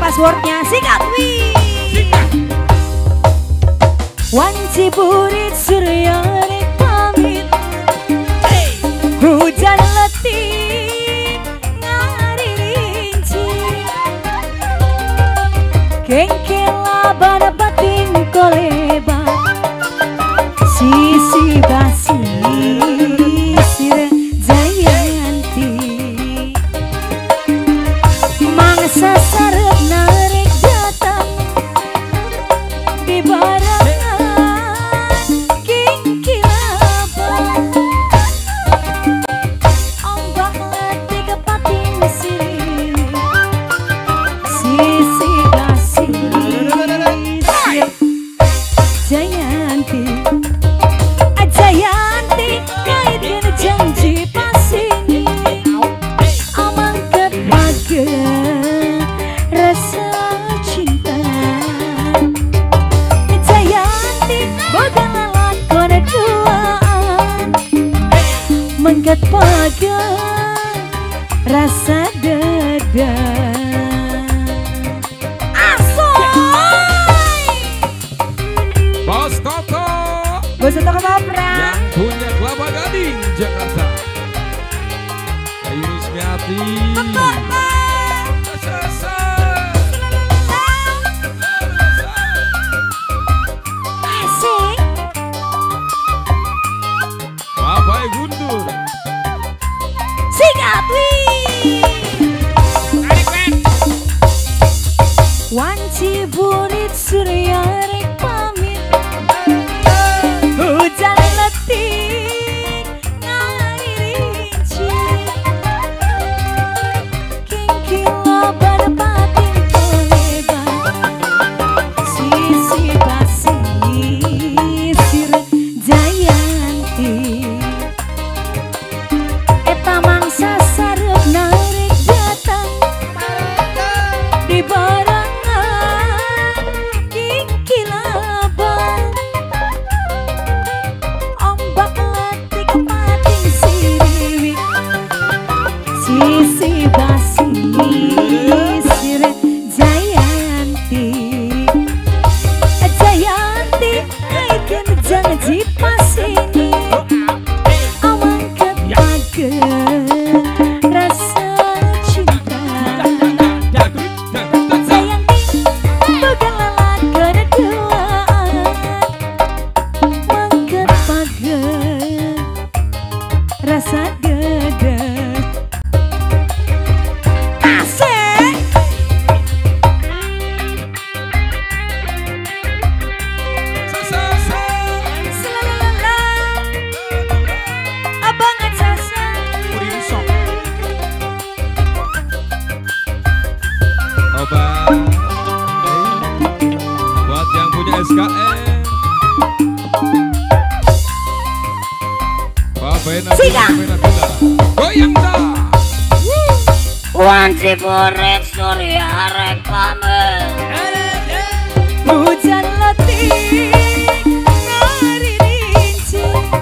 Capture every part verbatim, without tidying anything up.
passwordnya sikat wih. Wanci burit surya rek pamit, hujan letih ngari rinci, kengkela bana batin koleba, sisi basi sire jayanti, mangsa sarep narik datang di barangan kingkilabang, ombak letih kepatin siri, sisi basi sire jayanti. Jayanti kaitkan janji pasini, amang kebaga rasa cinta. Jayanti boga lalakon duaan, mangkat paga rasa dada. Bos Toto Bos Toto Ketoprak yang punya Kelapa Gading Jakarta, Ayu Rismiati. asik. Bapak Guntur Sikat wih. Wanci burit surya rek pamit, hujan letih ngari rinci, kingkila bana batin koleba, sisi basi sire jayanti. Eta mangsa sarep narik datang di barangan kingkilabang, ombak letih kepating siri, sisi basi sire jayanti. Jayanti kaitkan janji pasini, amang kebaga rasa cinta. Jayanti boga lalakon duaan, mangkat paga rasa dada. Asik. Selalala, abangan sasa. Obat buat yang punya S K M. Bapak Nabila, Sikat. Nabila. Goyang dah. Wanci burit surya rek pamit, Hujan letih ngari rinci,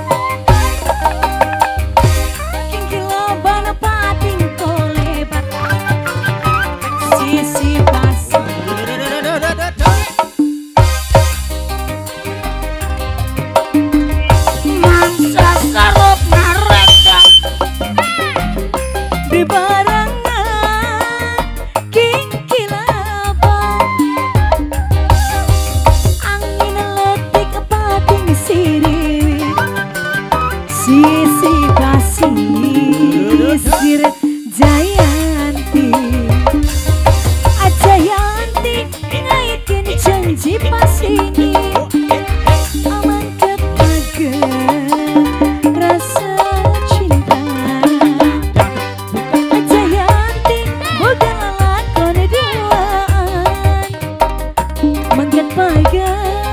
kingkila bana pating kolebat, sisi basi mangsa sarep narik di barangan kingkilabang, angin letih kepating siri, sisi basi sire jayanti. Jayanti ngaitkan janji pasini, amang kebaga rasa cinta. Jayanti boga lalakon duaan, mangkat paga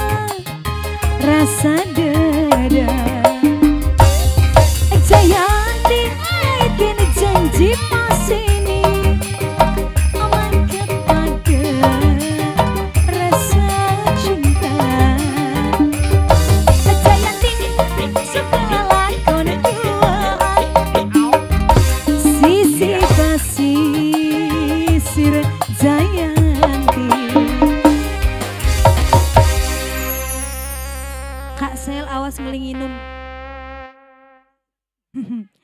rasa dada. Jayanti ngaitkan janji pasini, amang kebaga rasa cinta. Jayanti suka lalakon duaan, sisi basi sire jayanti. Marcel awas melinginum.